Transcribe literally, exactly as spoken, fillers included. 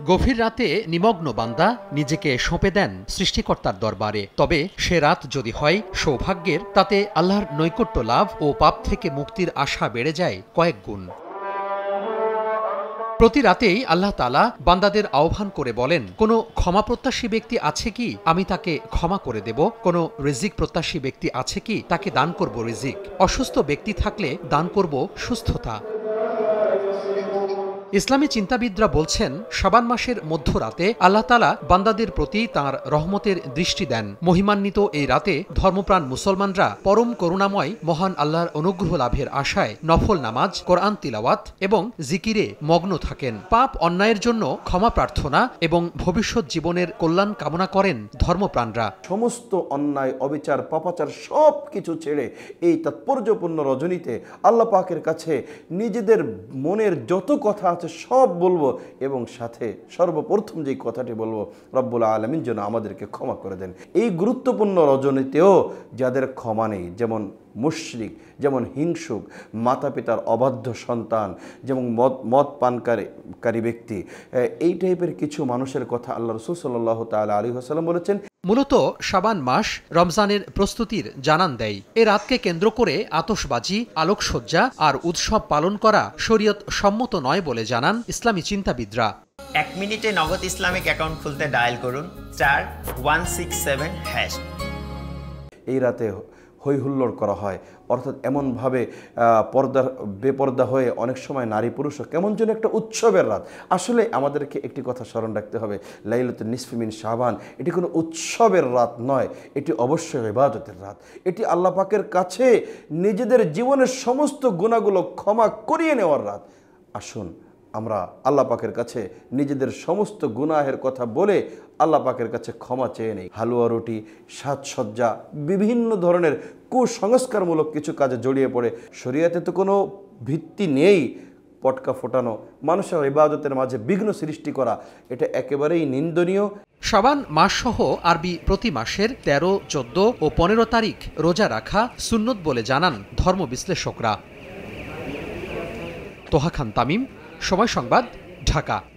গভীর রাতে নিমগ্ন বান্দা নিজেকে সঁপে দেন সৃষ্টিকর্তার দরবারে। তবে সে রাত যদি হয় সৌভাগ্যের, তাতে আল্লাহর নৈকট্য লাভ ও পাপ থেকে মুক্তির আশা বেড়ে যায় কয়েক গুণ। প্রতি রাতেই আল্লাহ তাআলা বান্দাদের আহ্বান করে বলেন, কোনো ক্ষমা প্রত্যাশী ব্যক্তি আছে কি, আমি তাকে ক্ষমা করে দেব। কোনো রিজিক প্রত্যাশী ব্যক্তি আছে কি, তাকে দান করব রিজিক। অসুস্থ ব্যক্তি থাকলে দান করব সুস্থতা। ইসলামী চিন্তাবিদরা বলছেন, শাবান মাসের মধ্যরাতে আল্লাহ তাআলা বান্দাদের প্রতি তাঁর রহমতের দৃষ্টি দেন। মহিমান্বিত এই রাতে ধর্মপ্রাণ মুসলমানরা পরম করুণাময় মহান আল্লাহর অনুগ্রহ লাভের আশায় নফল নামাজ, কোরআন তিলাওয়াত এবং জিকিরে মগ্ন থাকেন। পাপ অন্যায়ের জন্য ক্ষমা প্রার্থনা এবং ভবিষ্যৎ জীবনের কল্যাণ কামনা করেন ধর্মপ্রাণরা। সমস্ত অন্যায়, অবিচার, পাপাচার সব কিছু ছেড়ে এই তাৎপর্যপূর্ণ রজনীতে আল্লাহ পাকের কাছে নিজেদের মনের যত কথা আছে সব বলবো, এবং সাথে সর্বপ্রথম যে কথাটি বলবো, রব্বুল আলামিন যেন আমাদেরকে ক্ষমা করে দেন। এই গুরুত্বপূর্ণ রজনীতেও যাদের ক্ষমা নেই, যেমন মুশরিক, যেমন হিংসুক, মাতা পিতার অবাধ্য সন্তান, যেমন মদ মদ পানকারী ব্যক্তি, এই টাইপের কিছু মানুষের কথা আল্লাহ রাসূল সাল্লাল্লাহু তাআলা আলাইহি ওয়াসাল্লাম বলেছেন। মূলত শাবান মাস রমজানের প্রস্তুতির জানান দেয়। এ রাতকে কেন্দ্র করে আতশবাজি, আলোকসজ্জা আর উৎসব পালন করা শরীয়ত সম্মত নয় বলে জানান ইসলামী চিন্তাবিদরা। এক মিনিটে নগদ ইসলামিক অ্যাকাউন্ট খুলতে ডায়াল করুন star one six seven hash. এই রাতে হই হুল্লোড় করা হয়, অর্থাৎ এমনভাবে পর্দা বেপর্দা হয়ে অনেক সময় নারী পুরুষও কেমন যেন একটা উৎসবের রাত। আসলে আমাদেরকে একটি কথা স্মরণ রাখতে হবে, লাইলাতুন নিসফি মিন শাবান এটি কোনো উৎসবের রাত নয়, এটি অবশ্যই ইবাদতের রাত। এটি আল্লাহ পাকের কাছে নিজেদের জীবনের সমস্ত গুনাহগুলো ক্ষমা করিয়ে নেওয়ার রাত। আসুন আমরা আল্লাহ পাকের কাছে নিজেদের সমস্ত গুনাহের কথা বলে আল্লাহ পাকের কাছে ক্ষমা চেয়ে নেই। হালুয়া রুটি, সাজসজ্জা, বিভিন্ন ধরনের কুসংস্কারমূলক কিছু কাজে জড়িয়ে পড়ে শরীয়তে তো কোনো ভিত্তি নেই, পটকা ফোটানো, মানুষের ইবাদতের মাঝে বিঘ্ন সৃষ্টি করা, এটা একেবারেই নিন্দনীয়। শাবান মাসসহ আরবি প্রতি মাসের তেরো, চোদ্দ ও পনেরো তারিখ রোজা রাখা সুন্নত বলে জানান ধর্ম বিশ্লেষকরা। তোহা খান তামিম, সময় সংবাদ, ঢাকা।